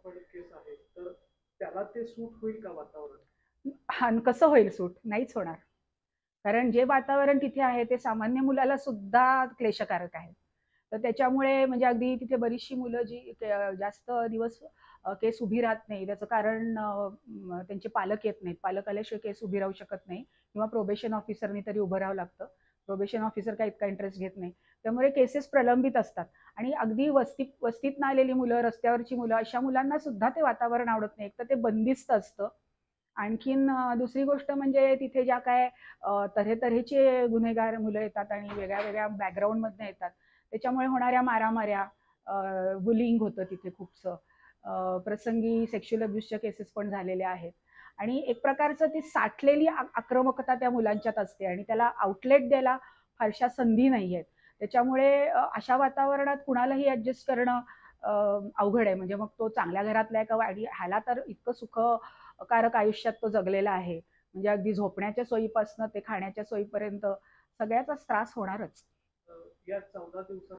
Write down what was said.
Property केस आहे, तर त्याला ते सूट होईल का वातावरण? हा, कसं होईल सूट? नाहीच होणार. कारण जे वातावरण तिथे आहे ते सामान्य मुलाला सुद्धा क्लेशकारक आहे. तर त्याच्यामुळे म्हणजे अगदी तिथे बरीचशी मुलं जी जास्त दिवस केस उभी राहत नाही, त्याचं कारण त्यांचे पालक येत नाहीत. पालक आल्याशिवाय केस उभी राहू शकत नाही किंवा प्रोबेशन ऑफिसरनी तरी उभं राहावं लागतं. प्रोबेशन ऑफिसर काही इतका इंटरेस्ट घेत नाही. त्यामुळे केसेस प्रलंबित असतात आणि अगदी वस्तीत आलेली मुलं, रस्त्यावरची मुलं, अशा मुलांना सुद्धा ते वातावरण आवडत नाही. एक तर ते बंदिस्त असतं. आणखीन दुसरी गोष्ट म्हणजे तिथे ज्या काय तऱ्हेतऱ्हेचे गुन्हेगार मुलं येतात आणि वेगळ्या वेगळ्या बॅकग्राऊंडमधनं येतात. त्याच्यामुळे होणाऱ्या मारामाऱ्या, बुलिंग होतं तिथे खूपसं. प्रसंगी सेक्शुअल अब्युसच्या केसेस पण झालेल्या आहेत. आणि एक प्रकारचं ती साठलेली आक्रमकता त्या मुलांच्यात असते आणि त्याला आउटलेट द्यायला फारशा संधी नाही आहेत. त्याच्यामुळे अशा वातावरणात कुणालाही ॲडजस्ट करणं अवघड आहे. म्हणजे मग तो चांगल्या घरातला आहे का वाईट, ह्याला तर इतकं सुखकारक आयुष्यात तो जगलेला आहे. म्हणजे अगदी झोपण्याच्या सोयीपासनं ते खाण्याच्या सोयीपर्यंत सगळ्याचाच त्रास होणारच. या 14 दिवसात